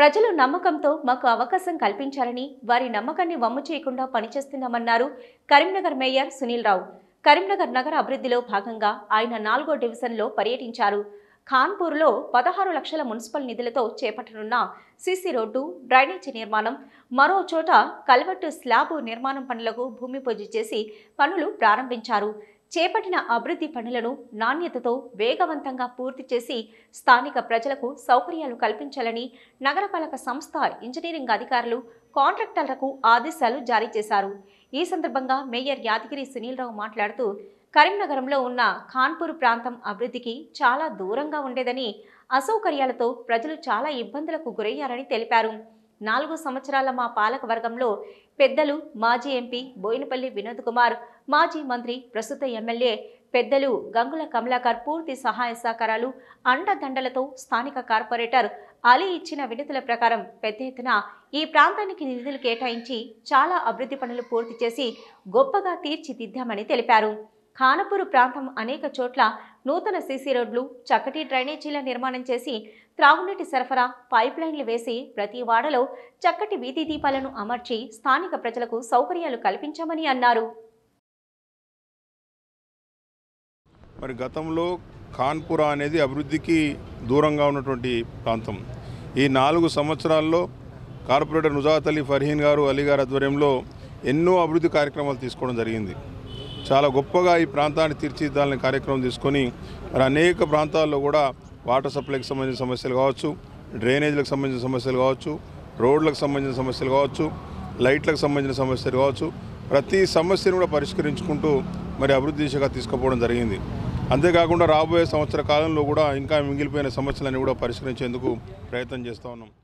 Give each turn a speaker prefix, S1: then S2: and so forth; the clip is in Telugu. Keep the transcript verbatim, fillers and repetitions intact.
S1: ప్రజలు నమ్మకంతో మాకు అవకాశం కల్పించాలని, వారి నమ్మకాన్ని వమ్ము చేయకుండా పనిచేస్తున్నామన్నారు కరీంనగర్ మేయర్ సునీల్ రావు. కరీంనగర్ నగర అభివృద్ధిలో భాగంగా ఆయన నాలుగో డివిజన్లో పర్యటించారు. ఖాన్పూర్లో పదహారు లక్షల మున్సిపల్ నిధులతో చేపట్టనున్న సీసీ రోడ్డు, డ్రైనేజీ నిర్మాణం, మరో చోట కల్వర్టు స్లాబు నిర్మాణం పనులకు భూమి పూజ చేసి పనులు ప్రారంభించారు. చేపట్టిన అభివృద్ధి పనులను నాణ్యతతో వేగవంతంగా పూర్తి చేసి స్థానిక ప్రజలకు సౌకర్యాలు కల్పించాలని నగరపాలక సంస్థ ఇంజనీరింగ్ అధికారులు, కాంట్రాక్టర్లకు ఆదేశాలు జారీ చేశారు. ఈ సందర్భంగా మేయర్ యాదగిరి సునీల్ రావు మాట్లాడుతూ, కరీంనగరంలో ఉన్న ఖాన్పూర్ ప్రాంతం అభివృద్ధికి చాలా దూరంగా ఉండేదని, అసౌకర్యాలతో ప్రజలు చాలా ఇబ్బందులకు గురయ్యారని తెలిపారు. నాలుగు సంవత్సరాల మా పాలక వర్గంలో పెద్దలు మాజీ ఎంపీ బోయినపల్లి వినోద్ కుమార్, మాజీ మంత్రి ప్రస్తుత ఎమ్మెల్యే పెద్దలు గంగుల కమలాకర్ పూర్తి సహాయ సహకారాలు, అండదండలతో స్థానిక కార్పొరేటర్ అలీ ఇచ్చిన వినతుల ప్రకారం పెద్ద ఎత్తున ఈ ప్రాంతానికి నిధులు కేటాయించి చాలా అభివృద్ధి పనులు పూర్తి చేసి గొప్పగా తీర్చిదిద్దామని తెలిపారు. ఖానపూర్ ప్రాంతం అనేక చోట్ల నూతన సీసీ రోడ్లు, చక్కటి డ్రైనేజీల నిర్మాణం చేసి త్రాగునీటి సరఫరా పైప్ లైన్లు వేసి ప్రతి వాడలో చక్కటి వీధి దీపాలను అమర్చి స్థానిక ప్రజలకు సౌకర్యాలు కల్పించామని అన్నారు.
S2: మరి గతంలో ఖాన్పురా అనేది అభివృద్ధికి దూరంగా ఉన్నటువంటి ప్రాంతం. ఈ నాలుగు సంవత్సరాల్లో కార్పొరేటర్ నుజాత్ అలీ ఫర్హీన్ గారు, అలీ గారి ఆధ్వర్యంలో ఎన్నో అభివృద్ధి కార్యక్రమాలు తీసుకోవడం జరిగింది. చాలా గొప్పగా ఈ ప్రాంతాన్ని తీర్చిదిద్దాలని కార్యక్రమం తీసుకొని మరి అనేక ప్రాంతాల్లో కూడా వాటర్ సప్లైకి సంబంధించిన సమస్యలు కావచ్చు, డ్రైనేజీలకు సంబంధించిన సమస్యలు కావచ్చు, రోడ్లకు సంబంధించిన సమస్యలు కావచ్చు, లైట్లకు సంబంధించిన సమస్యలు కావచ్చు, ప్రతి సమస్యను కూడా పరిష్కరించుకుంటూ మరి అభివృద్ధి దిశగా తీసుకుపోవడం జరిగింది. అంతేకాకుండా రాబోయే సంవత్సర కాలంలో కూడా ఇంకా మిగిలిపోయిన సమస్యలన్నీ కూడా పరిష్కరించేందుకు ప్రయత్నం చేస్తూ ఉన్నాం.